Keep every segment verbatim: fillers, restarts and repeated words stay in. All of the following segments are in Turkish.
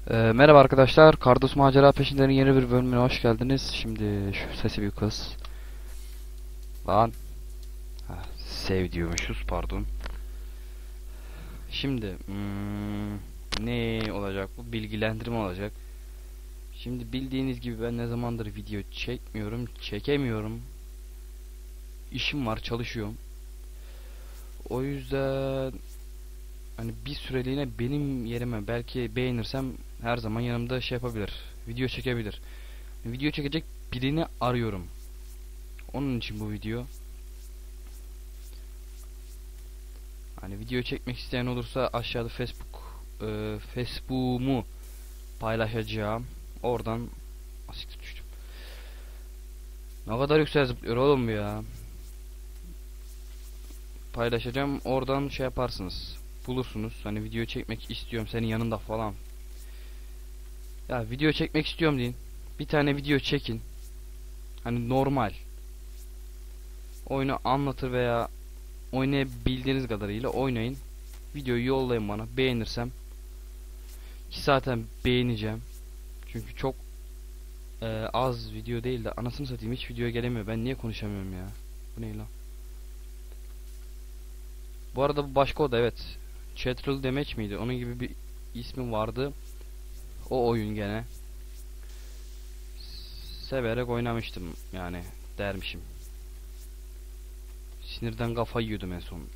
Ee, merhaba arkadaşlar, Kardos Macera Peşinde'nin yeni bir bölümüne hoş geldiniz. Şimdi şu sesi bir kız. Lan, ha, sev diyormuşuz, pardon. Şimdi hmm, ne olacak bu? Bilgilendirme olacak. Şimdi bildiğiniz gibi ben ne zamandır video çekmiyorum, çekemiyorum. İşim var, çalışıyorum. O yüzden hani bir süreliğine benim yerime belki beğenirsem her zaman yanımda şey yapabilir. Video çekebilir. Video çekecek birini arıyorum. Onun için bu video. Hani video çekmek isteyen olursa aşağıda Facebook e, Facebook'umu paylaşacağım. Oradan asiktir düştüm. Ne kadar yüksek zıplıyor oğlum bu ya. Paylaşacağım. Oradan şey yaparsınız. Bulursunuz. Hani video çekmek istiyorum senin yanında falan. Ya video çekmek istiyorum deyin. Bir tane video çekin. Hani normal. Oyunu anlatır veya oynayabildiğiniz kadarıyla oynayın. Videoyu yollayın bana. Beğenirsem ki zaten beğeneceğim. Çünkü çok e, az video değil de anasını satayım hiç video gelemiyor. Ben niye konuşamıyorum ya? Bu ne lan? Bu arada bu başka oda, evet. Chatrel Damage miydi? Onun gibi bir ismi vardı. O oyun gene. Severek oynamıştım yani dermişim. Sinirden kafayı yiyordum en son.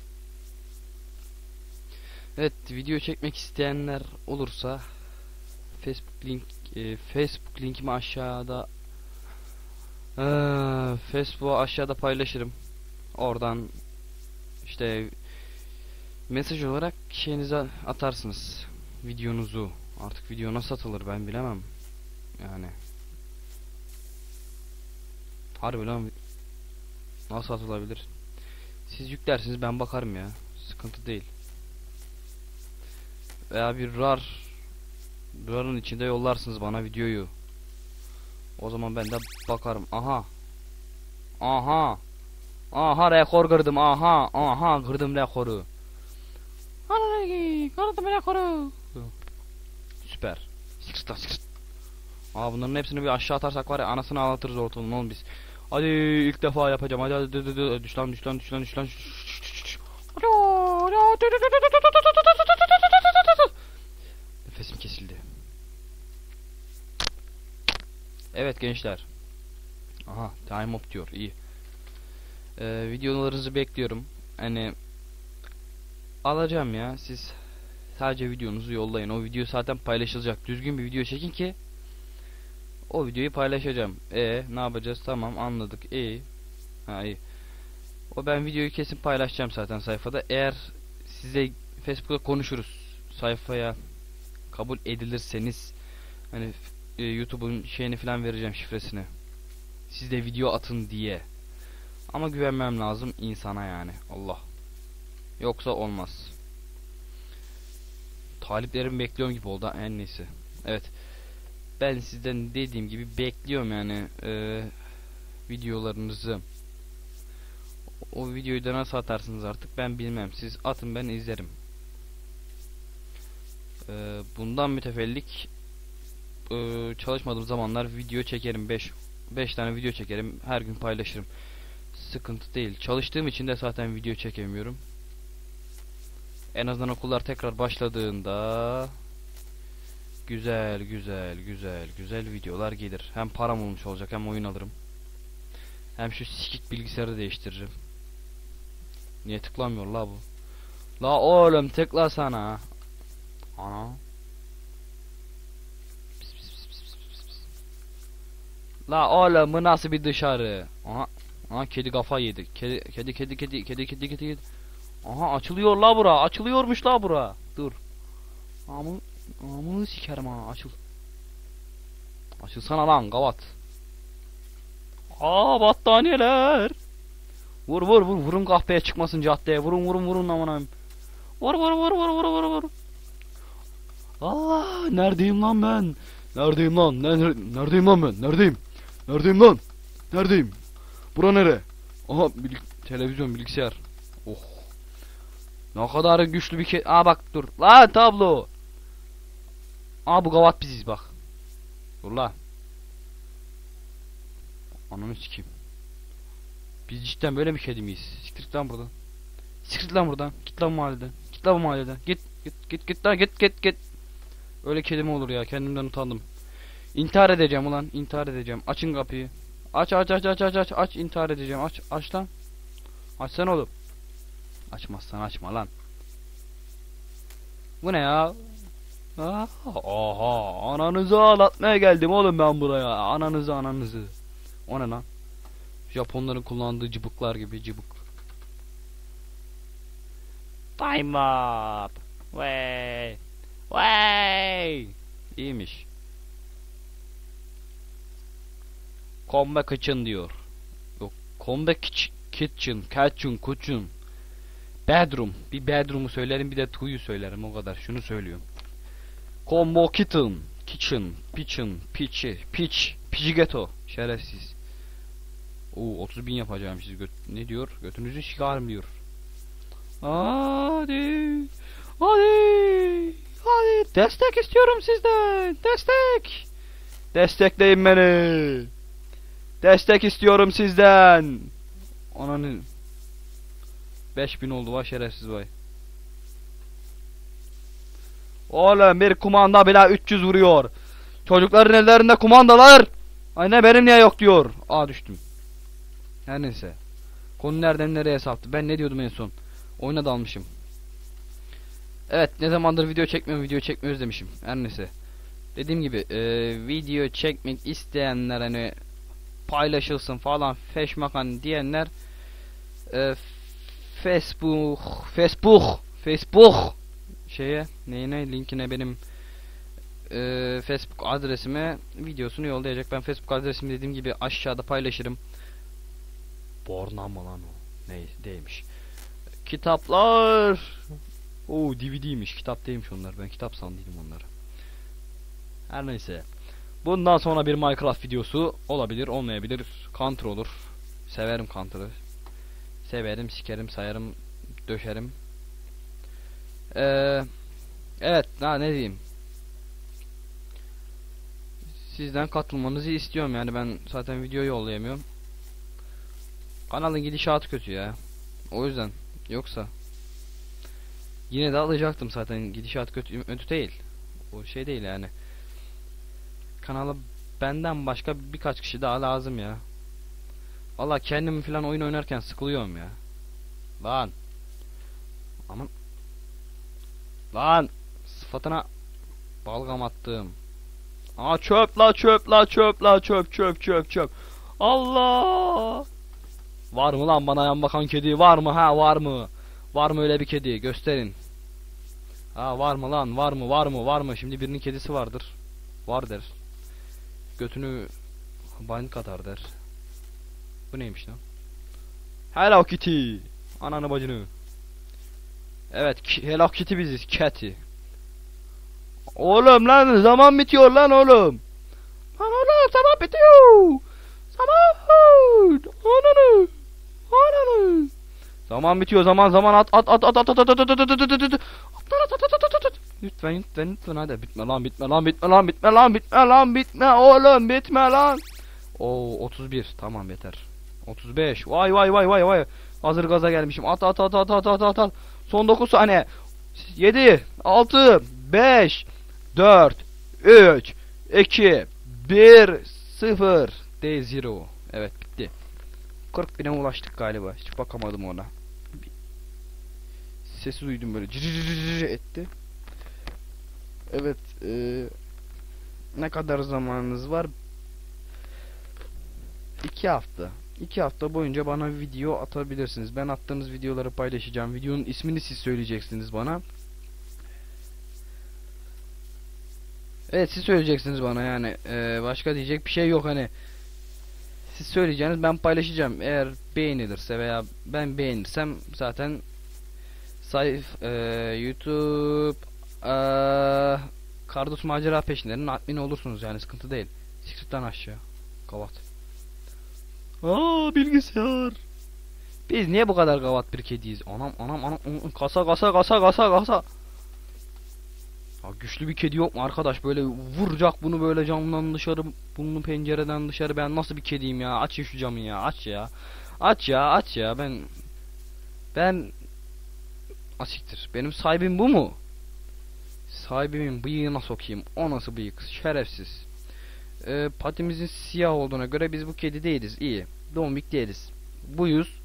Evet, video çekmek isteyenler olursa Facebook link e, Facebook linkimi aşağıda e, Facebook'u aşağıda paylaşırım. Oradan işte mesaj olarak şeyinize atarsınız. Videonuzu. Artık video nasıl atılır ben bilemem. Yani harbi lan, nasıl atılabilir? Siz yüklersiniz, ben bakarım ya. Sıkıntı değil. Veya bir rar RAR'ın içinde yollarsınız bana videoyu. O zaman ben de bakarım. Aha. Aha. Aha, rekor kırdım. Aha. Aha, kırdım rekoru. Ana, kırdım rekoru. Süper. Sıkırt sıkırt. Aa, bunların hepsini bir aşağı atarsak var ya, anasını ağlatırız ortalığın oğlum biz. Hadi ilk defa yapacağım. Hadi hadi hadi, hadi. Düş lan düş lan düş lan düş lan. Nefesim kesildi. Evet gençler. Aha, time up diyor. İyi. Ee, videolarınızı bekliyorum. Hani alacağım ya. Siz sadece videonuzu yollayın. O video zaten paylaşılacak. Düzgün bir video çekin ki o videoyu paylaşacağım. E ne yapacağız? Tamam, anladık. İyi. Ha, iyi. O ben videoyu kesin paylaşacağım zaten sayfada. Eğer size Facebook'ta konuşuruz. Sayfaya kabul edilirseniz hani e, YouTube'un şeyini falan vereceğim, şifresini. Siz de video atın diye. Ama güvenmem lazım insana yani. Allah. Yoksa olmaz. Taliplerimi bekliyorum gibi oldu. En neyse. Evet. Ben sizden dediğim gibi bekliyorum yani e, videolarınızı. O videoyu da nasıl atarsınız artık ben bilmem. Siz atın, ben izlerim. E, bundan mütefellik e, çalışmadığım zamanlar video çekerim. beş beş tane video çekerim. Her gün paylaşırım. Sıkıntı değil. Çalıştığım için de zaten video çekemiyorum. En azından okullar tekrar başladığında güzel güzel güzel güzel videolar gelir. Hem param olmuş olacak, hem oyun alırım. Hem şu sikik bilgisayarı değiştiririm. Niye tıklamıyor la bu? La oğlum tıkla sana. Ana. Pis, pis, pis, pis, pis, pis. La oğlum bu nasıl bir dışarı? Aha. Aha, kedi kafa yedi. Kedi kedi kedi kedi kedi kedi kedi. kedi. Aha, açılıyor la bura. Açılıyormuş la bura. Dur. Amı amını sikerim ha, açıl. Açılsana lan gavat. Aa, battaniyeler. Vur vur vur, vurun kahpeye çıkmasın caddeye. Vurun vurun vurun aman. Vur vur vur vur vur vur vur. Allah, neredeyim lan ben? Neredeyim lan? Ner neredeyim lan ben? Neredeyim? Neredeyim lan? Neredeyim? Bura nere? Aha, bil televizyon, bilgisayar. Oh. Ne kadar güçlü bir ke... Aa bak dur. La tablo. Aa bu gavat biziz bak. Dur la. Ananı sikeyim. Biz cidden böyle bir kedi miyiz? Siktir git lan buradan. Siktir git lan buradan. Git lan mahalleden. Git lan bu mahalleden. Git git git git lan git git git. Öyle kedi mi olur ya? Kendimden utandım. İntihar edeceğim ulan. İntihar edeceğim. Açın kapıyı. Aç aç aç aç aç aç aç intihar edeceğim. Aç aç lan. Açsana oğlum. Açmazsan açma lan. Bu ne ya? Aha, aha ananızı ağlatmaya geldim oğlum ben buraya. Ananızı ananızı. O ne lan? Japonların kullandığı cıbıklar gibi cıbık. Time up. Way. Way. İyiymiş. Come back kitchen diyor. Yok. Come back kitchen. Kitchen. Kitchen. Bedroom. Bir bedroom'u söylerim bir de to'yu söylerim o kadar. Şunu söylüyorum. Combo kitchen. Kitchen. Pitchen. Pitchi. Pitch. Pichigeto. Şerefsiz. Oo otuz bin yapacağım siz göt ne diyor? Götünüzü çıkarım diyor. Hadi. Hadi. Hadi. Destek istiyorum sizden. Destek. Destekleyin beni. Destek istiyorum sizden. Ananı. beş bin oldu vay şerefsiz vay. Oğlum bir kumanda bile üç yüz vuruyor. Çocukların ellerinde kumandalar. Anne benim niye yok diyor. Aa düştüm. Her neyse. Konu nereden nereye saptı. Ben ne diyordum en son? Oyuna dalmışım. Evet ne zamandır video çekmiyorum video çekmiyoruz demişim. Her neyse. Dediğim gibi e, video çekmek isteyenler hani paylaşılsın falan feşmakan diyenler e, Facebook Facebook Facebook şeye neyine linkine benim e, Facebook adresime videosunu yollayacak. Ben Facebook adresimi dediğim gibi aşağıda paylaşırım. Borna mı lan o? Ne değilmiş. Kitaplar. Oo D V D'ymiş. Kitap değilmiş onlar. Ben kitap sandıydım onları. Her neyse. Bundan sonra bir Minecraft videosu olabilir, olmayabilir. Counter olur. Severim Counter'ı. Severim, sikerim, sayarım, döşerim. Ee, evet, daha ne diyeyim? Sizden katılmanızı istiyorum yani ben zaten video yollayamıyorum. Kanalın gidişatı kötü ya. O yüzden yoksa yine de alacaktım zaten gidişat kötü, kötü değil. O şey değil yani. Kanala benden başka birkaç kişi daha lazım ya. Valla kendim falan oyun oynarken sıkılıyorum ya. Lan. Aman. Lan. Sıfatına balgam attım. Aa çöp la çöp la çöp la çöp çöp çöp çöp. Allah. Var mı lan bana yan bakan kedi var mı ha var mı? Var mı öyle bir kedi gösterin. Ha var mı lan var mı var mı var mı? Şimdi birinin kedisi vardır. Var der. Götünü bank atar der. Bu neymiş lan? Hello Kitty. Ananı bacını. Evet Hello Kitty biziz Kitty. Oğlum lan zaman bitiyor lan oğlum. Lan oğlum zaman bitiyor. Zaman. Ananı. Ananı. Zaman bitiyor zaman zaman at at at at at at at at at at at at. Lütfen lütfen lütfen hadi bitme lan bitme lan bitme lan bitme lan bitme lan bitme oğlum bitme lan. Oo otuz bir tamam yeter. otuz beş vay vay vay vay vay. Hazır gaza gelmişim. At at at at at at at. Son dokuz saniye. yedi altı beş dört üç iki bir sıfır day zero. Evet bitti. kırk bine ulaştık galiba. Hiç bakamadım ona. Sesi duydum böyle cırırırır etti. Evet. Ee, ne kadar zamanınız var? iki hafta. iki hafta boyunca bana video atabilirsiniz. Ben attığınız videoları paylaşacağım. Videonun ismini siz söyleyeceksiniz bana. Evet siz söyleyeceksiniz bana yani. Ee, başka diyecek bir şey yok hani. Siz söyleyeceğiniz ben paylaşacağım. Eğer beğenilirse veya ben beğenirsem zaten sayf e, YouTube e, Kardos Macera Peşinlerinin admini olursunuz yani sıkıntı değil. Siktirtten aşağı. Kavat. Aa bilgisayar. Biz niye bu kadar gavat bir kediyiz? Anam anam anam kasa kasa kasa kasa kasa. Ya güçlü bir kedi yok mu arkadaş? Böyle vuracak bunu böyle camdan dışarı, bunu pencereden dışarı. Ben nasıl bir kediyim ya? Aç ya şu camı ya. Aç ya. Aç ya, aç ya. Ben ben asiktir. Benim sahibim bu mu? Sahibimin bıyığına sokayım. O nasıl bıyık? Şerefsiz. Ee, patimizin siyah olduğuna göre biz bu kedi değiliz. İyi. Dombik değiliz. Buyuz.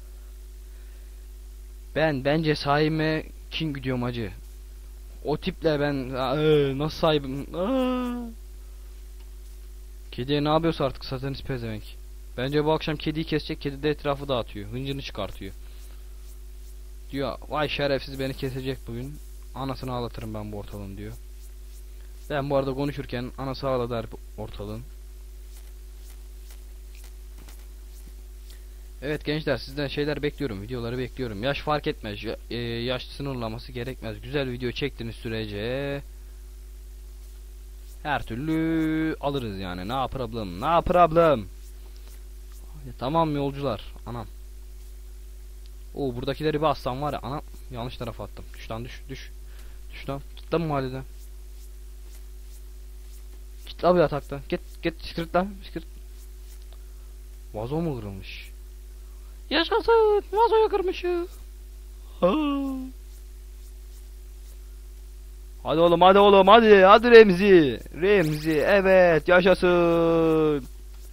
Ben bence sahibime kin gidiyorum acı. O tiple ben ee, nasıl sahibim? Aa! Kediye ne yapıyorsa artık satanist pezevenk. Bence bu akşam kediyi kesecek. Kedi de etrafı dağıtıyor. Hıncını çıkartıyor. Diyor vay şerefsiz beni kesecek bugün. Anasını ağlatırım ben bu ortalığın diyor. Ben bu arada konuşurken anası ağladı ortalığın. Evet gençler sizden şeyler bekliyorum. Videoları bekliyorum. Yaş fark etmez. Ya, e, yaş sınırlaması gerekmez. Güzel video çektiğiniz sürece her türlü alırız yani. Ne problem? Ne problem? Ya, tamam yolcular. Anam. Oo buradakileri bir assam var ya. Anam yanlış tarafa attım. Düş lan düş düş. Düş lan. Git lan mahalleden. Git abi yatakta. Git git sikret lan. Sikret. Vazo mu kırılmış? Yaşasın. Vazoyu kırmışım. Ha. Hadi oğlum hadi oğlum hadi. Hadi Remzi. Remzi evet yaşasın.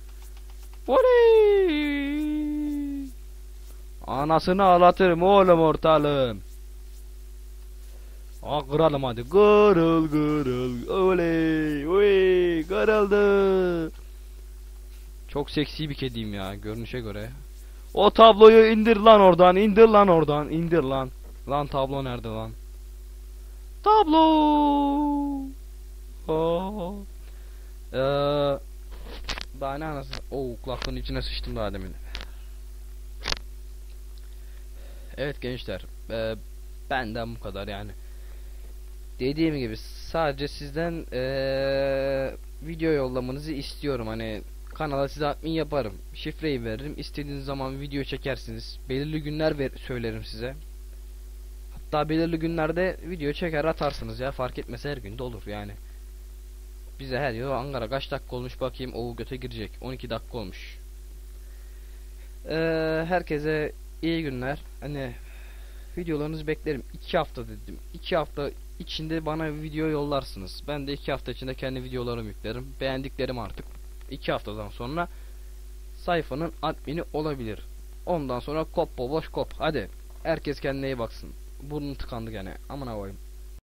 Oley. Anasını ağlatırım oğlum ortalığım. Aa kıralım hadi. Kırıl kırıl. Oley. Oley. Kırıldı. Çok seksi bir kediyim ya görünüşe göre. O tabloyu indir lan oradan. İndir lan oradan. İndir lan. Lan tablo nerede lan? Tablo. Oh. Ee, daha ne anasını. Oo kulaklığın içine sıçtım daha demin. Evet gençler. E, benden bu kadar yani. Dediğim gibi sadece sizden ee, video yollamanızı istiyorum. Hani kanala size admin yaparım. Şifreyi veririm. İstediğiniz zaman video çekersiniz. Belirli günler ver söylerim size. Hatta belirli günlerde video çeker atarsınız ya. Fark etmez her günde olur yani. Bize her yıl Ankara kaç dakika olmuş bakayım. O göte girecek. on iki dakika olmuş. Ee, herkese iyi günler. Hani videolarınızı beklerim. iki hafta dedim. iki hafta içinde bana video yollarsınız. Ben de iki hafta içinde kendi videolarımı yüklerim. Beğendiklerim artık iki haftadan sonra sayfanın admini olabilir. Ondan sonra kop boş kop. Hadi herkes kendine iyi baksın. Burnum tıkandı gene. Amına koyayım.